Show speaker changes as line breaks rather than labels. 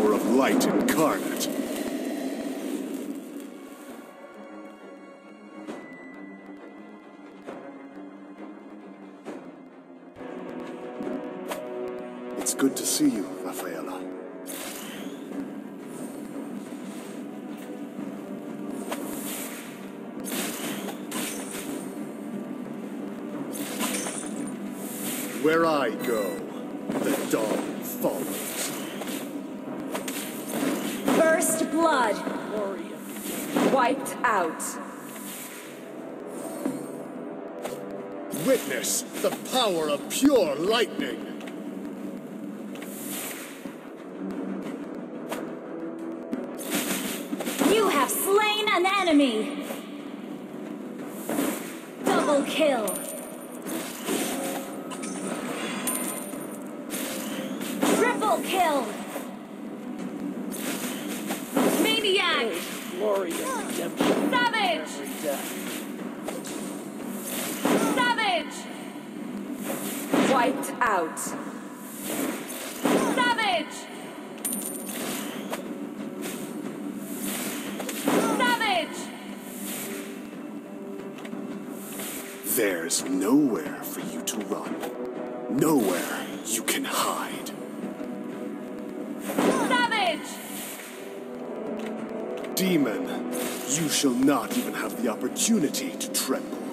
power of light incarnate. It's good to see you, Rafaela. Where I go, the dawn follows.
First blood. Wiped out.
Witness the power of pure lightning.
You have slain an enemy. Double kill. Triple kill. Maniac.
Glorious redemption.
Savage.
Every death.
Savage. Wiped out. Savage. Savage.
There's nowhere for you to run. Nowhere you can hide.
Savage.
Demon, you shall not even have the opportunity to tremble.